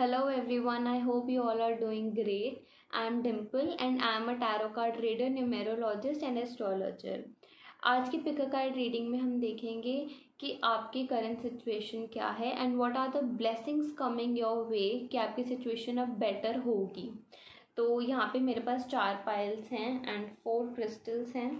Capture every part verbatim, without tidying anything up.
Hello everyone, I hope you all are doing great. I am Dimple and I am a tarot card reader, numerologist and astrologer. आज की pick card reading में हम देखेंगे कि आपकी current situation क्या है and what are the blessings coming your way कि आपकी सिचुएशन अब बेटर होगी। तो यहाँ पे मेरे पास चार पाइल्स हैं एंड फोर क्रिस्टल्स हैं।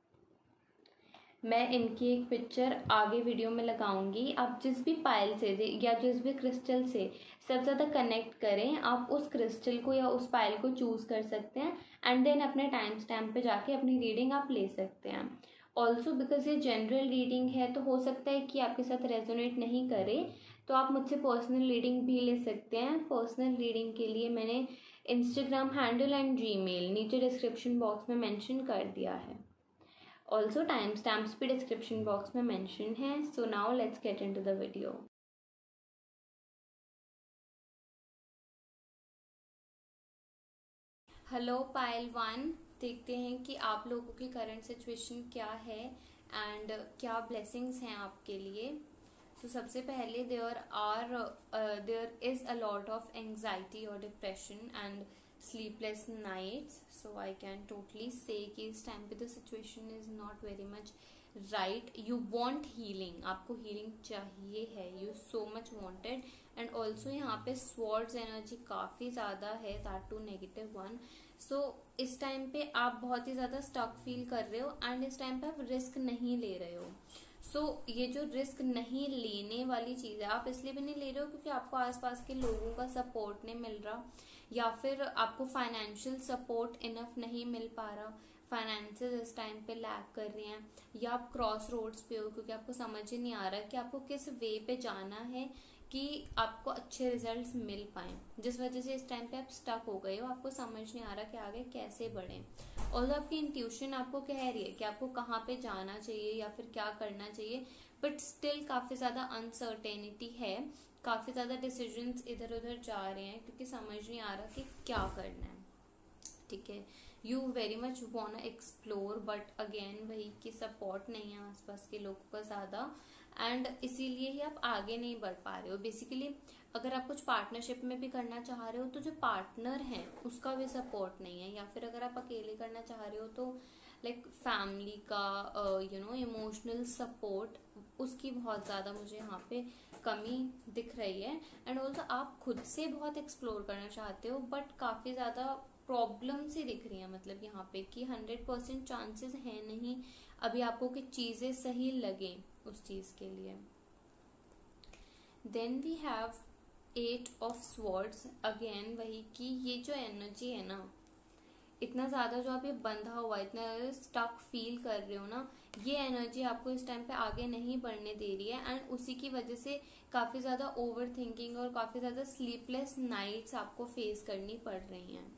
मैं इनकी एक पिक्चर आगे वीडियो में लगाऊंगी। आप जिस भी पायल से या जिस भी क्रिस्टल से सबसे ज़्यादा कनेक्ट करें, आप उस क्रिस्टल को या उस पायल को चूज़ कर सकते हैं एंड देन अपने टाइम स्टैम्प पे जाके अपनी रीडिंग आप ले सकते हैं। ऑल्सो बिकॉज ये जनरल रीडिंग है तो हो सकता है कि आपके साथ रेजोनेट नहीं करे, तो आप मुझसे पर्सनल रीडिंग भी ले सकते हैं। पर्सनल रीडिंग के लिए मैंने इंस्टाग्राम हैंडल एंड जीमेल नीचे डिस्क्रिप्शन बॉक्स में मेंशन कर दिया है। ऑल्सो टाइम स्टैम्प्स भी डिस्क्रिप्शन बॉक्स में मेंशन है। So now let's get into the video. Hello Payal one, देखते हैं कि आप लोगों की करंट सिचुएशन क्या है एंड क्या ब्लेसिंग्स हैं आपके लिए। तो so, सबसे पहले there are there is a lot of anxiety और depression and sleepless nights, so I can totally say कि इस टाइम पे the situation is not very much right. You want healing, आपको healing चाहिए है, you so much wanted and also यहाँ पे swords energy काफी ज्यादा है, that too negative one. so इस टाइम पे आप बहुत ही ज्यादा stuck feel कर रहे हो एंड इस टाइम पे आप रिस्क नहीं ले रहे हो। सो so, ये जो रिस्क नहीं लेने वाली चीज है, आप इसलिए भी नहीं ले रहे हो क्योंकि आपको आसपास के लोगों का सपोर्ट नहीं मिल रहा, या फिर आपको फाइनेंशियल सपोर्ट इनफ नहीं मिल पा रहा, फाइनेंसेस इस टाइम पे लैग कर रहे हैं, या आप क्रॉस रोड्स पे हो क्योंकि आपको समझ ही नहीं आ रहा कि आपको किस वे पे जाना है कि आपको अच्छे रिजल्ट्स मिल पाए, जिस वजह से इस टाइम पे आप स्टक हो गए हो। आपको समझ नहीं आ रहा कि आगे कैसे बढ़े। और आपकी इंट्यूशन आपको कह रही है कि आपको कहाँ पे जाना चाहिए या फिर क्या करना चाहिए, बट स्टिल काफी ज्यादा अनसर्टेनिटी है, काफी ज्यादा डिसीजंस इधर उधर जा रहे हैं क्योंकि समझ नहीं आ रहा कि क्या करना है। ठीक है, you very much want explore but again वही की सपोर्ट नहीं है आसपास के लोगों का ज्यादा एंड इसीलिए ही आप आगे नहीं बढ़ पा रहे हो। बेसिकली अगर आप कुछ पार्टनरशिप में भी करना चाह रहे हो तो जो पार्टनर है उसका भी सपोर्ट नहीं है, या फिर अगर आप अकेले करना चाह रहे हो तो लाइक फैमिली का यू नो इमोशनल सपोर्ट उसकी बहुत ज्यादा मुझे यहाँ पे कमी दिख रही है। एंड ऑल्सो आप खुद से बहुत एक्सप्लोर करना चाहते हो बट काफी ज्यादा प्रॉब्लम से दिख रही है, मतलब यहाँ पे कि हंड्रेड परसेंट चांसेस है नहीं अभी आपको कि चीजें सही लगे उस चीज के लिए। Then we have eight of swords, again वही कि ये जो एनर्जी है ना, इतना ज्यादा जो आप ये बंधा हुआ इतना स्टक फील कर रहे हो ना, ये एनर्जी आपको इस टाइम पे आगे नहीं बढ़ने दे रही है एंड उसी की वजह से काफी ज्यादा ओवर थिंकिंग और काफी ज्यादा स्लीपलेस नाइट्स आपको फेस करनी पड़ रही हैं।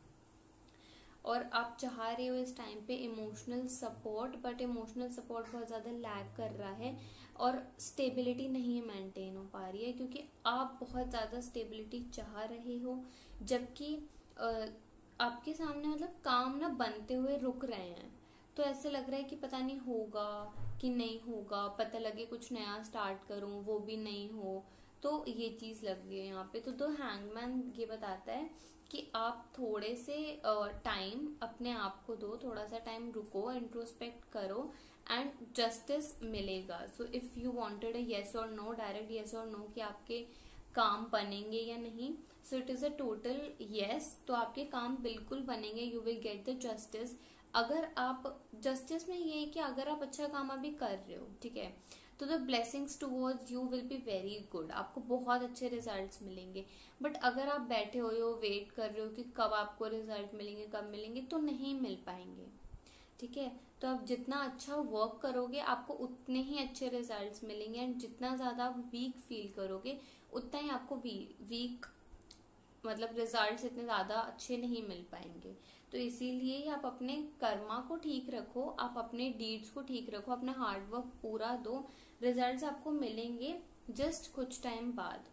और आप चाह रहे हो इस टाइम पे emotional support, but emotional support बहुत ज्यादा लैग कर रहा है और स्टेबिलिटी नहीं मेंटेन हो पा रही है क्योंकि आप बहुत ज्यादा स्टेबिलिटी चाह रहे हो, जबकि आपके सामने मतलब काम ना बनते हुए रुक रहे हैं। तो ऐसे लग रहा है कि पता नहीं होगा कि नहीं होगा, पता लगे कुछ नया स्टार्ट करूं वो भी नहीं हो, तो ये चीज लग रही है यहाँ पे। तो दो हैंगमैन ये बताता है कि आप थोड़े से टाइम अपने आप को दो, थोड़ा सा टाइम रुको, इंट्रोस्पेक्ट करो एंड जस्टिस मिलेगा। So if you wanted a yes और नो, डायरेक्ट येस और नो कि आपके काम बनेंगे या नहीं, so it is a total yes, तो आपके काम बिल्कुल बनेंगे, you will get the justice. अगर आप जस्टिस में ये है कि अगर आप अच्छा काम अभी कर रहे हो, ठीक है, तो the blessings towards you will be very good, आपको बहुत अच्छे रिजल्ट्स मिलेंगे। बट अगर आप बैठे हुए हो, वेट कर रहे हो कि कब आपको रिजल्ट मिलेंगे कब मिलेंगे, तो नहीं मिल पाएंगे। ठीक है, तो आप जितना अच्छा वर्क करोगे आपको उतने ही अच्छे रिजल्ट्स मिलेंगे एंड जितना ज्यादा आप वीक फील करोगे उतना ही आपको वीक मतलब रिजल्ट्स इतने ज्यादा अच्छे नहीं मिल पाएंगे। तो इसीलिए ही आप अपने कर्मा को ठीक रखो, आप अपने डीड्स को ठीक रखो, अपना हार्डवर्क पूरा दो, रिजल्ट्स आपको मिलेंगे जस्ट कुछ टाइम बाद।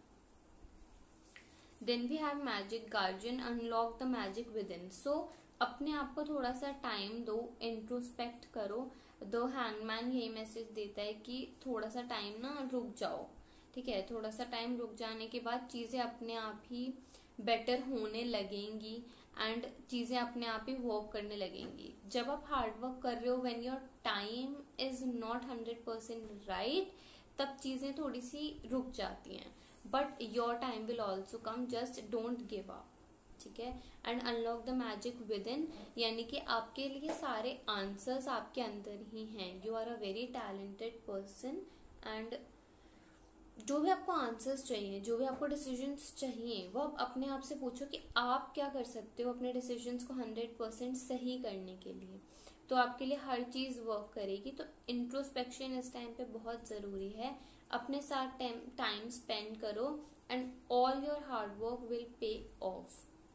Then we have magic guardian, unlock the magic within. So अपने आप को थोड़ा सा टाइम दो, इंट्रोस्पेक्ट करो। दो हैंगमैन यही मैसेज देता है कि थोड़ा सा टाइम ना रुक जाओ, ठीक है, थोड़ा सा टाइम रुक जाने के बाद चीजें अपने आप ही बेटर होने लगेंगी एंड चीजें अपने आप ही वर्क करने लगेंगी। जब आप हार्ड वर्क कर रहे हो, when your time is not hundred percent right, तब चीजें थोड़ी सी रुक जाती हैं, but your time will also come, just don't give up. ठीक है, and unlock the magic within, यानी कि आपके लिए सारे आंसर्स आपके अंदर ही हैं। You are a very talented person and जो भी आपको आंसर्स चाहिए, जो भी आपको डिसीजंस चाहिए, वो आप अपने आप से पूछो कि आप क्या कर सकते हो अपने डिसीजंस को हंड्रेड परसेंट सही करने के लिए, तो आपके लिए हर चीज वर्क करेगी। तो इंट्रोस्पेक्शन इस टाइम पे बहुत जरूरी है। अपने साथ टाइम स्पेंड करो and all your hard work will pay off.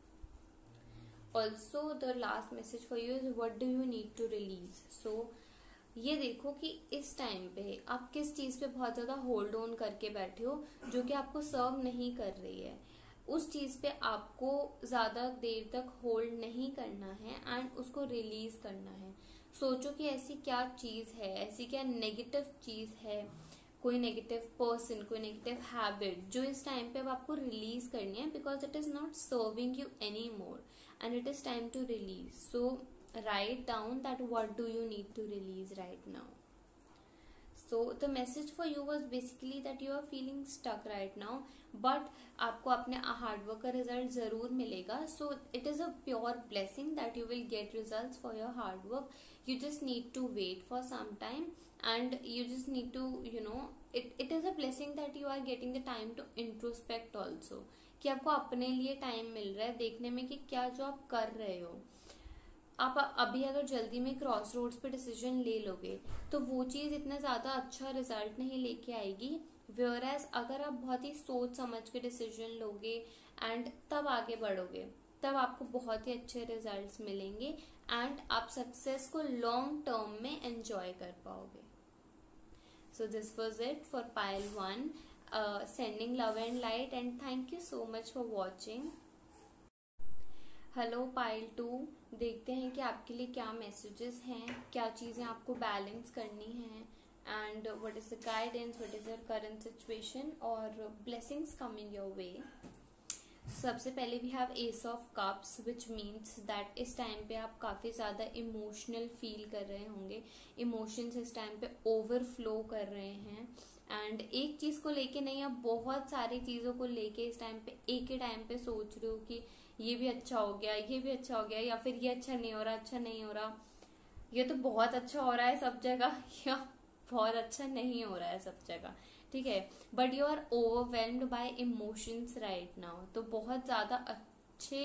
Also the last message for you is what do you need to release. So ये देखो कि इस टाइम पे आप किस चीज पे बहुत ज्यादा होल्ड ऑन करके बैठे हो, जो कि आपको सर्व नहीं कर रही है। उस चीज पे आपको ज्यादा देर तक होल्ड नहीं करना है एंड उसको रिलीज करना है। सोचो कि ऐसी क्या चीज है, ऐसी क्या नेगेटिव चीज है, कोई नेगेटिव पर्सन, कोई नेगेटिव हैबिट जो इस टाइम पे अब आपको रिलीज करनी है, because it is not serving you anymore and it is time to release. So write down that what do you need to release right now. So the message for you was basically that you are feeling stuck right now, but आपको अपने hard work का result जरूर मिलेगा। So it is a pure blessing that you will get results for your hard work. You just need to wait for some time and you just need to, you know, it it is a blessing that you are getting the time to introspect also, कि आपको अपने लिए time मिल रहा है देखने में कि क्या जो आप कर रहे हो। आप अभी अगर जल्दी में क्रॉस रोड्स पे डिसीजन ले लोगे तो वो चीज इतना ज्यादा अच्छा रिजल्ट नहीं लेके आएगी, वेयर एज अगर आप बहुत ही सोच समझ के डिसीजन लोगे एंड तब आगे बढ़ोगे, तब आपको बहुत ही अच्छे रिजल्ट्स मिलेंगे एंड आप सक्सेस को लॉन्ग टर्म में एंजॉय कर पाओगे। So this was it for pile one, sending love and light and thank you so much for watching. Hello pile two, देखते हैं कि आपके लिए क्या मैसेजेस हैं, क्या चीज़ें आपको बैलेंस करनी हैं and what is the guidance, what is your current situation और ब्लेसिंग्स कमिंग योर वे। सबसे पहले we have ace of cups which means that इस टाइम पे आप काफ़ी ज़्यादा इमोशनल फील कर रहे होंगे, इमोशंस इस टाइम पे ओवरफ्लो कर रहे हैं एंड एक चीज़ को लेके नहीं, आप बहुत सारी चीज़ों को लेके इस टाइम पे एक ही टाइम पे सोच रहे हो कि ये भी अच्छा हो गया, ये भी अच्छा हो गया, या फिर ये अच्छा नहीं हो रहा, अच्छा नहीं हो रहा, ये तो बहुत अच्छा हो रहा है सब जगह, या बहुत अच्छा नहीं हो रहा है सब जगह। ठीक है, but you are overwhelmed by emotions right now. तो बहुत ज्यादा अच्छे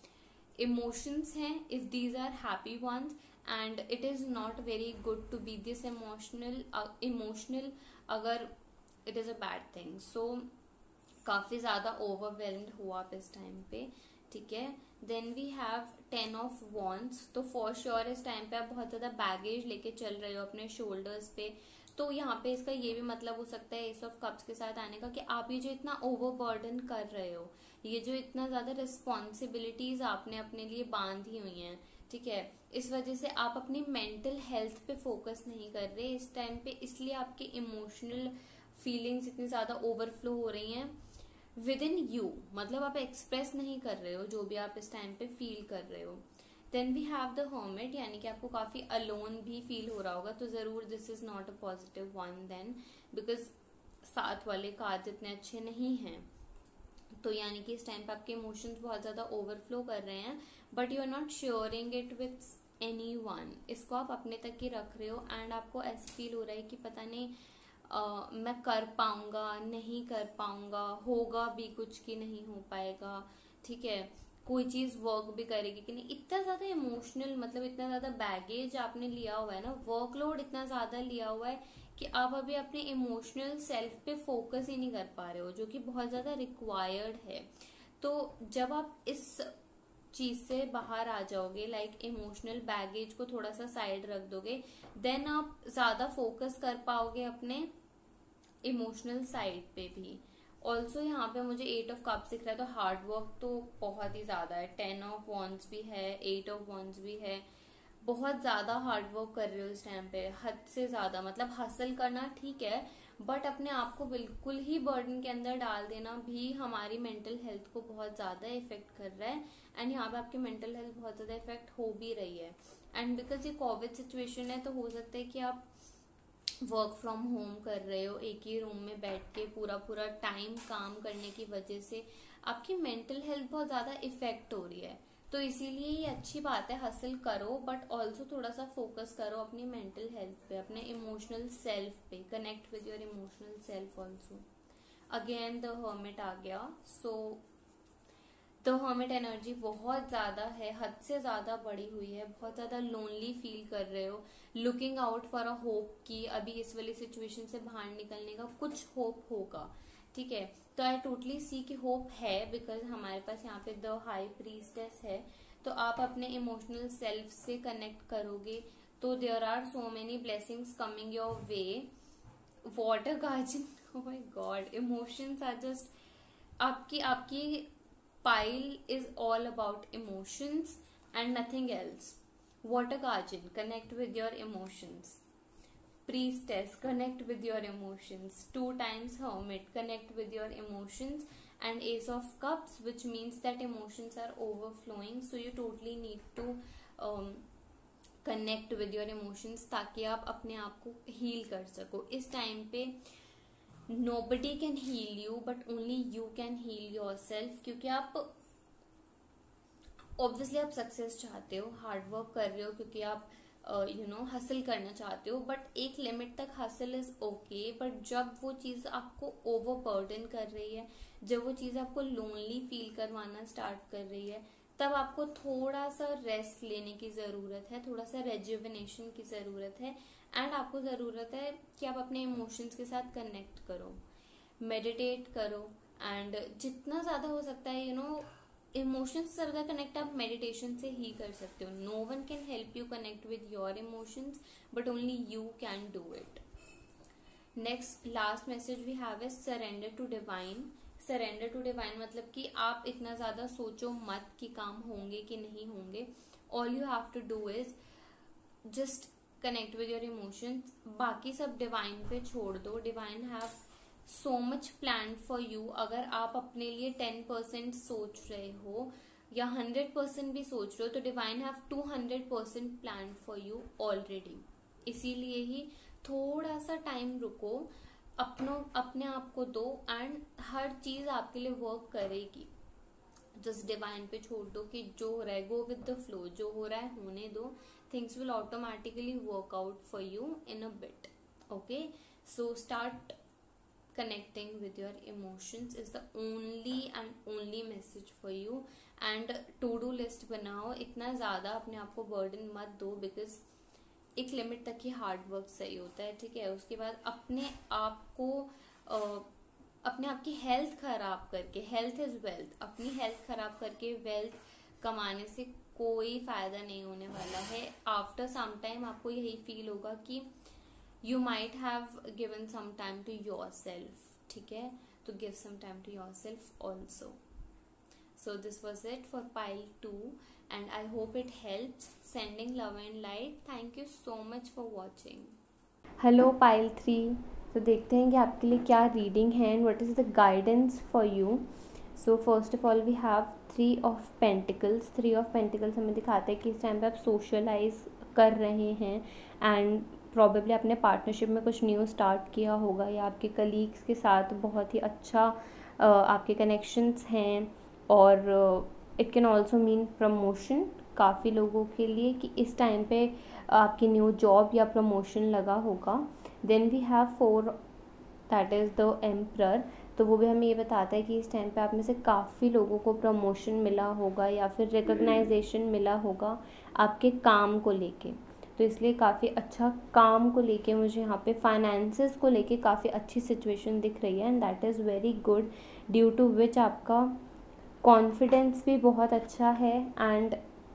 इमोशंस हैं if these are happy ones and it is not very good to be this emotional emotional अगर it is a bad thing. So काफी ज्यादा overwhelmed हुआ आप इस टाइम पे। ठीक है, then we have ten of wands. तो फॉर श्योर इस टाइम पे आप बहुत ज्यादा बैगेज लेके चल रहे हो अपने शोल्डर्स पे, तो यहाँ पे इसका ये भी मतलब हो सकता है एस ऑफ कप्स के साथ आने का कि आप ये जो इतना ओवरबर्डन कर रहे हो, ये जो इतना ज्यादा रिस्पॉन्सिबिलिटीज आपने अपने लिए बांधी हुई हैं, ठीक है, इस वजह से आप अपनी मेंटल हेल्थ पे फोकस नहीं कर रहे इस टाइम पे, इसलिए आपके इमोशनल फीलिंग्स इतनी ज्यादा ओवरफ्लो हो रही हैं विद इन यू, मतलब आप एक्सप्रेस नहीं कर रहे हो जो भी आप इस टाइम पे फील कर रहे हो। Then we have the hermit, यानी कि आपको काफी अलोन भी फील हो रहा होगा, तो जरूर this is not a positive one then, because साथ वाले कार्ड इतने अच्छे नहीं हैं। तो यानी कि इस टाइम पे आपके इमोशंस बहुत ज्यादा ओवरफ्लो कर रहे हैं, but you are not sharing it with anyone, इसको आप अपने तक ही रख रहे हो एंड आपको ऐसे फील हो रहा है कि पता नहीं Uh, मैं कर पाऊंगा नहीं कर पाऊंगा, होगा भी कुछ कि नहीं हो पाएगा, ठीक है, कोई चीज वर्क भी करेगी कि नहीं। इतना ज्यादा इमोशनल, मतलब इतना ज्यादा बैगेज आपने लिया हुआ है ना, वर्कलोड इतना ज्यादा लिया हुआ है कि आप अभी अपने इमोशनल सेल्फ पे फोकस ही नहीं कर पा रहे हो, जो कि बहुत ज्यादा रिक्वायर्ड है। तो जब आप इस चीज से बाहर आ जाओगे, लाइक इमोशनल बैगेज को थोड़ा सा साइड रख दोगे, देन आप ज्यादा फोकस कर पाओगे अपने इमोशनल साइड पे भी। ऑल्सो यहाँ पे मुझे एट ऑफ कप्स दिख रहा है, तो हार्ड वर्क तो बहुत ही ज्यादा है, टेन ऑफ वॉन्ड्स भी है, एट ऑफ वॉन्ड्स भी है, बहुत ज़्यादा हार्ड वर्क कर रहे हो इस टाइम पे, हद से ज़्यादा, मतलब हासिल करना ठीक है, बट अपने आप को बिल्कुल ही बर्डन के अंदर डाल देना भी हमारी मेंटल हेल्थ को बहुत ज़्यादा इफेक्ट कर रहा है। एंड यहाँ पे आपकी मेंटल हेल्थ बहुत ज़्यादा इफेक्ट हो भी रही है। एंड बिकॉज ये कोविड सिचुएशन है, तो हो सकता है कि आप वर्क फ्रॉम होम कर रहे हो, एक ही रूम में बैठ के पूरा पूरा टाइम काम करने की वजह से आपकी मेंटल हेल्थ बहुत ज़्यादा इफेक्ट हो रही है। तो इसीलिए ये अच्छी बात है, हासिल करो, बट ऑल्सो थोड़ा सा फोकस करो अपनी मेंटल हेल्थ पे, अपने इमोशनल सेल्फ पे, connect with your emotional self also. Again the hermit आ गया। सो द हर्मिट एनर्जी बहुत ज़्यादा है, हद से ज़्यादा बढ़ी हुई है, बहुत ज़्यादा लोनली फील कर रहे हो, looking out for a hope कि अभी इस वाली सिचुएशन से बाहर निकलने का कुछ होप होगा, ठीक है। तो आई टोटली सी कि होप है, बिकॉज हमारे पास यहाँ पे द हाई प्रीस्टेस है। तो आप अपने इमोशनल सेल्फ से कनेक्ट करोगे तो there are so many blessings coming your way. Water guardian, oh my god, emotions are just, आपकी आपकी pile is all about emotions and nothing else. Water guardian, connect with your emotions. Priestess, connect with your emotions. Two times hermit, connect with your emotions. And ace of cups, which means that emotions are overflowing, so you totally need to um, connect with your emotions ताकि आप अपने आप को heal कर सको। इस time पे nobody can heal you, but only you can heal yourself, क्योंकि आप ऑब्वियसली आप सक्सेस चाहते हो, हार्ड वर्क कर रहे हो, क्योंकि आप यू नो हासिल करना चाहते हो, बट एक लिमिट तक हासिल इज ओके। बट जब वो चीज़ आपको ओवरबर्डन कर रही है, जब वो चीज़ आपको लोनली फील करवाना स्टार्ट कर रही है, तब आपको थोड़ा सा रेस्ट लेने की ज़रूरत है, थोड़ा सा रेजुविनेशन की ज़रूरत है। एंड आपको ज़रूरत है कि आप अपने इमोशंस के साथ कनेक्ट करो, मेडिटेट करो, एंड जितना ज़्यादा हो सकता है यू नो इमोशंस से ज़्यादा कनेक्ट आप मेडिटेशन से ही कर सकते हो। No one can help you connect with your emotions, but only you can do it. Next last message we have is surrender to divine. Surrender to divine मतलब कि आप इतना ज़्यादा सोचो मत कि काम होंगे कि नहीं होंगे। All you have to do is just connect with your emotions, बाकी सब डिवाइन पे छोड़ दो। Divine have so much plan for you. अगर आप अपने लिए टेन परसेंट सोच रहे हो या हंड्रेड परसेंट भी सोच रहे हो, तो divine have two hundred percent plan for you already. इसीलिए ही थोड़ा सा टाइम रुको, अपनों अपने आप को दो, एंड हर चीज आपके लिए वर्क करेगी। जस्ट डिवाइन पे छोड़ दो कि जो हो रहा है, गो विद द फ्लो, जो हो रहा है होने दो। Things will automatically work out for you in a bit. Okay, so start connecting with your emotions is the only and only message for you. and to do list बनाओ, इतना ज़्यादा अपने आप को burden मत दो, because एक limit तक ही हार्ड वर्क सही होता है, ठीक है। उसके बाद अपने आप को uh, अपने आप की हेल्थ खराब करके, हेल्थ इज वेल्थ, अपनी हेल्थ खराब करके वेल्थ कमाने से कोई फायदा नहीं होने वाला है। आफ्टर सम टाइम आपको यही फील होगा कि you might have given some time to yourself, ठीक है, तो give some time to yourself also. So this was it for pile two, and I hope it helps. Sending love and light. Thank you so much for watching. Hello pile three. तो देखते हैं कि आपके लिए क्या reading है and what is the guidance for you. So first of all we have three of pentacles. three of pentacles हमें दिखाता है कि इस टाइम पे आप सोशलाइज कर रहे हैं, एंड प्रॉबेबली आपने पार्टनरशिप में कुछ न्यू स्टार्ट किया होगा, या आपके कलीग्स के साथ बहुत ही अच्छा uh, आपके कनेक्शंस हैं, और it can also mean promotion काफ़ी लोगों के लिए कि इस टाइम पे आपकी न्यू जॉब या प्रमोशन लगा होगा। Then we have four, that is the emperor. तो वो भी हमें ये बताता है कि इस टाइम पे आप में से काफ़ी लोगों को प्रमोशन मिला होगा या फिर रिकग्नाइजेशन मिला होगा आपके काम को लेके। तो इसलिए काफ़ी अच्छा काम को लेके मुझे यहाँ पे फाइनेंसेस को लेके काफ़ी अच्छी सिचुएशन दिख रही है, and that is very good, due to which आपका कॉन्फिडेंस भी बहुत अच्छा है एंड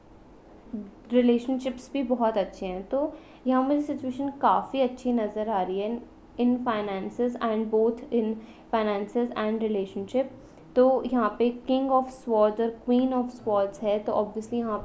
रिलेशनशिप्स भी बहुत अच्छे हैं। तो यहाँ मुझे सिचुएशन काफ़ी अच्छी नज़र आ रही है in finances and both in finances and relationship. तो यहाँ पे किंग ऑफ स्वॉर्ड्स और क्वीन ऑफ स्वॉर्ड्स है, तो ऑब्वियसली यहाँ पे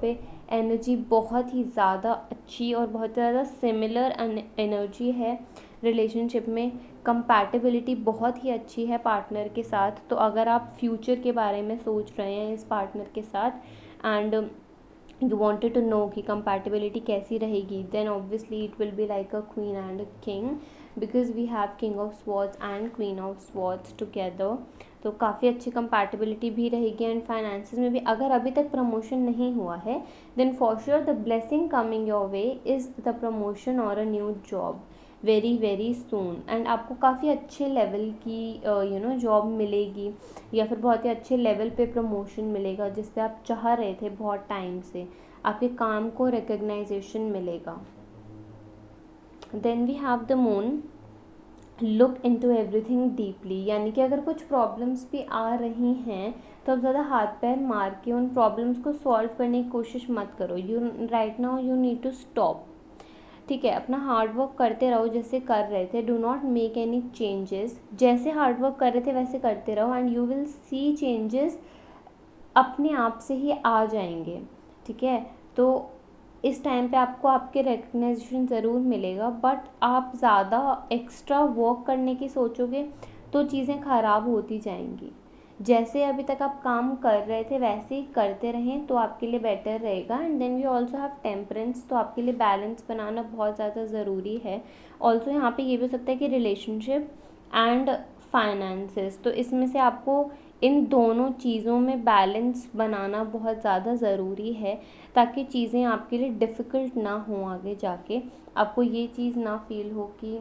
एनर्जी बहुत ही ज़्यादा अच्छी और बहुत ज़्यादा सिमिलर एनर्जी है रिलेशनशिप में। कंपैटिबिलिटी बहुत ही अच्छी है पार्टनर के साथ। तो अगर आप फ्यूचर के बारे में सोच रहे हैं इस पार्टनर के साथ and you wanted to know कि कंपैटिबिलिटी कैसी रहेगी, then obviously it will be like a queen and a king, because we have king of swords and queen of swords together. तो काफ़ी अच्छी कंपैटिबिलिटी भी रहेगी। एंड फाइनेंसेस में भी अगर अभी तक प्रमोशन नहीं हुआ है, then for sure the blessing coming your way is the promotion और a new job very very soon. And आपको काफ़ी अच्छे लेवल की यू नो जॉब मिलेगी, या फिर बहुत ही अच्छे लेवल पे प्रमोशन मिलेगा जिस पे आप चाह रहे थे बहुत टाइम से। आपके काम को रिकग्नाइजेशन मिलेगा। Then we have the moon, look into everything deeply, यानी कि अगर कुछ प्रॉब्लम्स भी आ रही हैं तो आप ज़्यादा हाथ पैर मार के उन प्रॉब्लम्स को सॉल्व करने की कोशिश मत करो। You right now you need to stop, ठीक है। अपना हार्ड वर्क करते रहो जैसे कर रहे थे। Do not make any changes, जैसे हार्ड वर्क कर रहे थे वैसे करते रहो and you will see changes अपने आप से ही आ जाएंगे, ठीक है। तो इस टाइम पे आपको आपके रिकग्नाइजेशन ज़रूर मिलेगा, बट आप ज़्यादा एक्स्ट्रा वर्क करने की सोचोगे तो चीज़ें ख़राब होती जाएंगी। जैसे अभी तक आप काम कर रहे थे वैसे ही करते रहें तो आपके लिए बेटर रहेगा। And then we also have temperance, तो आपके लिए बैलेंस बनाना बहुत ज़्यादा ज़रूरी है। ऑल्सो यहाँ पे ये भी हो सकता है कि रिलेशनशिप एंड फाइनेंसेस, तो इसमें से आपको इन दोनों चीज़ों में बैलेंस बनाना बहुत ज़्यादा ज़रूरी है, ताकि चीज़ें आपके लिए डिफ़िकल्ट ना हो आगे जाके। आपको ये चीज़ ना फील हो कि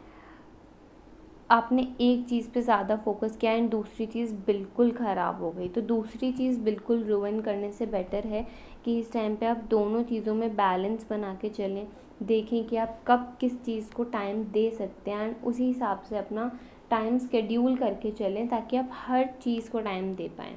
आपने एक चीज़ पे ज़्यादा फोकस किया एंड दूसरी चीज़ बिल्कुल ख़राब हो गई। तो दूसरी चीज़ बिल्कुल रुइन करने से बेटर है कि इस टाइम पे आप दोनों चीज़ों में बैलेंस बना के चलें। देखें कि आप कब किस चीज़ को टाइम दे सकते हैं एंड उसी हिसाब से अपना टाइम स्केड्यूल करके चलें ताकि आप हर चीज़ को टाइम दे पाएँ।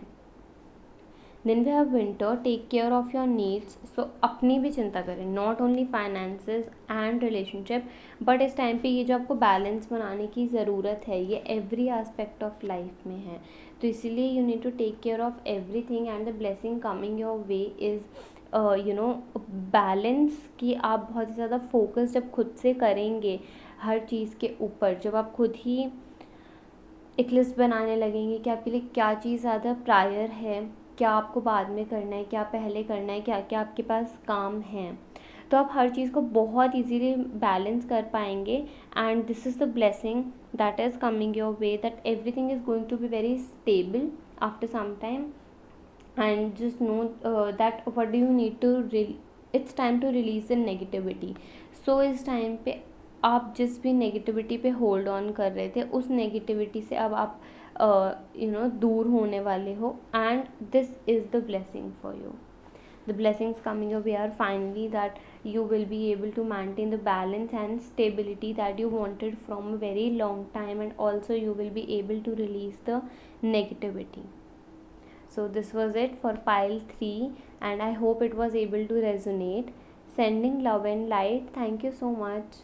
Then we have winter, take care of your needs. So अपनी भी चिंता करें, not only finances and relationship, but इस टाइम पे ये जो आपको बैलेंस बनाने की ज़रूरत है ये एवरी एस्पेक्ट ऑफ लाइफ में है। तो इसीलिए you need to take care of everything and the blessing coming your way is you know balance, कि आप बहुत ही ज़्यादा फोकस जब खुद से करेंगे हर चीज़ के ऊपर, जब आप खुद ही एक लिस्ट बनाने लगेंगे कि आपके लिए क्या चीज़ ज़्यादा प्रायर है, क्या आपको बाद में करना है, क्या पहले करना है, क्या क्या आपके पास काम है, तो आप हर चीज़ को बहुत इजीली बैलेंस कर पाएंगे। And this is the blessing that is coming your way, that everything is going to be very stable after some time. And just know that what do you need to, it's time to release the negativity. So इस time पे आप जिस भी negativity पे hold on कर रहे थे उस नेगेटिविटी से अब आप यू नो दूर होने वाले हो। And this is the blessing for you, the blessings coming your way are finally that you will be able to maintain the balance and stability that you wanted from a very long time, and also you will be able to release the negativity. So this was it for pile three and I hope it was able to resonate. Sending love and light. Thank you so much.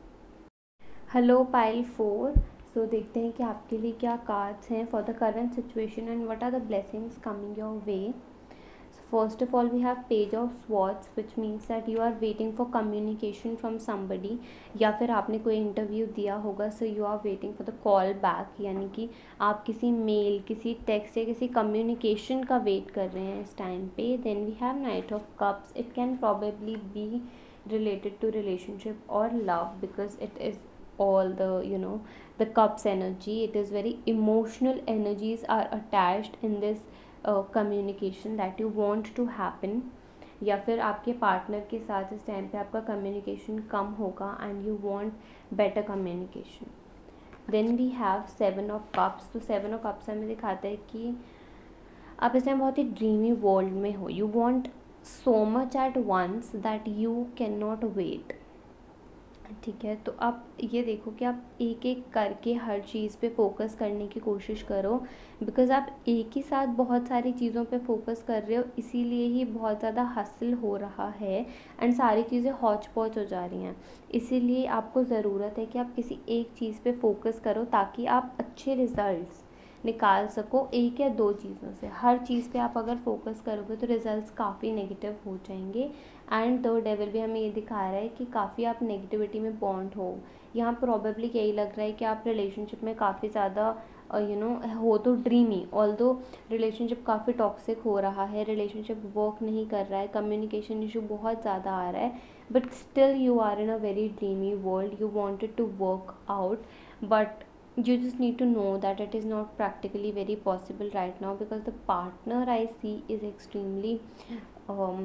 Hello pile four. So देखते हैं कि आपके लिए क्या cards हैं for the current situation and what are the blessings coming your way. So first of all we have page of swords, which means that you are waiting for communication from somebody, या फिर आपने कोई interview दिया होगा, so you are waiting for the call back, यानी कि आप किसी मेल, किसी टेक्स्ट या किसी कम्युनिकेशन का वेट कर रहे हैं इस टाइम पे. Then we have Knight of Cups. It can probably be related to relationship or love because it is all the you know the cups energy. It is very emotional energies are attached in this uh, communication that you want to happen. या फिर आपके partner के साथ इस time पे आपका communication कम होगा and you want better communication. Then we have seven of cups. तो सेवन ऑफ कप्स हमें दिखाता है कि आप इस टाइम बहुत ही ड्रीमी वर्ल्ड में हो. You want so much at once that you can not wait. ठीक है, तो आप ये देखो कि आप एक एक करके हर चीज़ पे फोकस करने की कोशिश करो, बिकॉज़ आप एक ही साथ बहुत सारी चीज़ों पे फोकस कर रहे हो, इसीलिए ही बहुत ज़्यादा हासिल हो रहा है एंड सारी चीज़ें हौच पौच हो जा रही हैं. इसीलिए आपको ज़रूरत है कि आप किसी एक चीज़ पे फोकस करो ताकि आप अच्छे रिज़ल्ट्स निकाल सको एक या दो चीज़ों से। हर चीज़ पे आप अगर फोकस करोगे तो रिजल्ट्स काफ़ी नेगेटिव हो जाएंगे। एंड द डेविल भी हमें ये दिखा रहा है कि काफ़ी आप नेगेटिविटी में बॉन्ड हो। यहाँ प्रॉबेबली यही लग रहा है कि आप रिलेशनशिप में काफ़ी ज़्यादा यू नो हो तो ड्रीमी, ऑल्दो रिलेशनशिप काफ़ी टॉक्सिक हो रहा है, रिलेशनशिप वर्क नहीं कर रहा है, कम्युनिकेशन इशू बहुत ज़्यादा आ रहा है, but still you are in a very dreamy world, you wanted to work out, but you just need to know that it is not practically very possible right now because the partner I see is extremely um,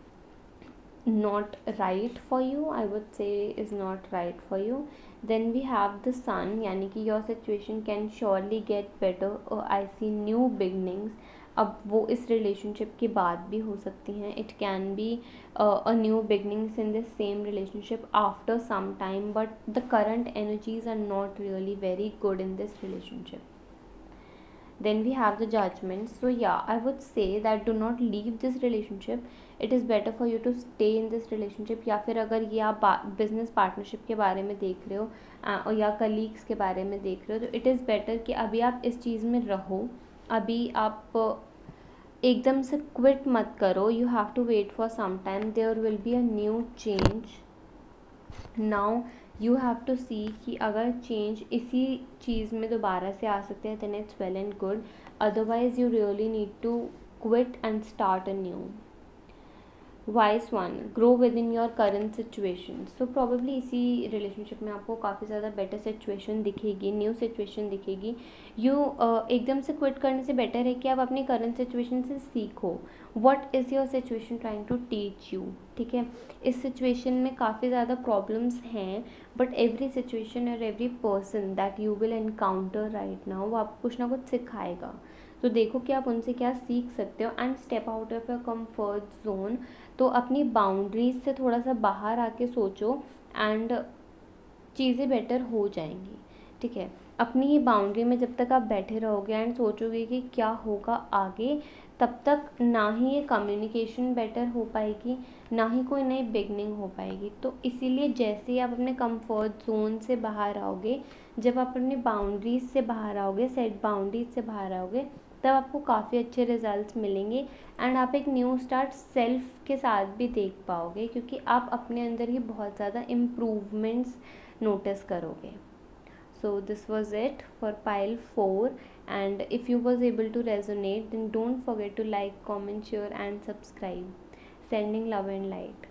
not right for you, I would say is not right for you. Then we have the sun, यानी कि your situation can surely get better. uh, I see new beginnings. अब वो इस relationship के बाद भी हो सकती हैं. It can be a new beginnings in this same relationship after some time, but the current energies are not really very good in this relationship. Then we have the judgment. So yeah, I would say that do not leave this relationship. It is better for you to stay in this relationship. या फिर अगर ये आप business partnership के बारे में देख रहे हो और या कलीग्स के बारे में देख रहे हो, तो इट इज़ बेटर कि अभी आप इस चीज़ में रहो. अभी आप एकदम से क्विट मत करो. You have to wait for some time. There will be a new change. Now you have to see कि अगर चेंज इसी चीज़ में दोबारा से आ सकते हैं then it's well and good. Otherwise you really need to quit and start a new. Wise one, grow within your current situation. So probably इसी रिलेशनशिप में आपको काफ़ी ज़्यादा बेटर सिचुएशन दिखेगी, न्यू सिचुएशन दिखेगी. यू uh, एकदम से quit करने से बेटर है कि आप अपनी करंट सिचुएशन से सीखो. What is your situation trying to teach you. ठीक है, इस सिचुएशन में काफ़ी ज़्यादा प्रॉब्लम्स हैं, बट एवरी सिचुएशन और every person that you will encounter right now वो आपको कुछ ना कुछ सिखाएगा. तो देखो कि आप उनसे क्या सीख सकते हो and step out of your comfort zone. तो अपनी बाउंड्रीज से थोड़ा सा बाहर आके सोचो एंड चीज़ें बेटर हो जाएंगी. ठीक है, अपनी ही बाउंड्री में जब तक आप बैठे रहोगे एंड सोचोगे कि क्या होगा आगे, तब तक ना ही ये कम्युनिकेशन बेटर हो पाएगी, ना ही कोई नई बिगनिंग हो पाएगी. तो इसीलिए जैसे ही आप अपने कंफर्ट जोन से बाहर आओगे, जब आप अपनी बाउंड्रीज से बाहर आओगे, सेट बाउंड्रीज से बाहर आओगे, तब आपको काफ़ी अच्छे रिजल्ट्स मिलेंगे एंड आप एक न्यू स्टार्ट सेल्फ के साथ भी देख पाओगे, क्योंकि आप अपने अंदर ही बहुत ज़्यादा इम्प्रूवमेंट्स नोटिस करोगे. So this was it for pile four, and if you was able to resonate, then don't forget to like, comment, share and subscribe. Sending love and light.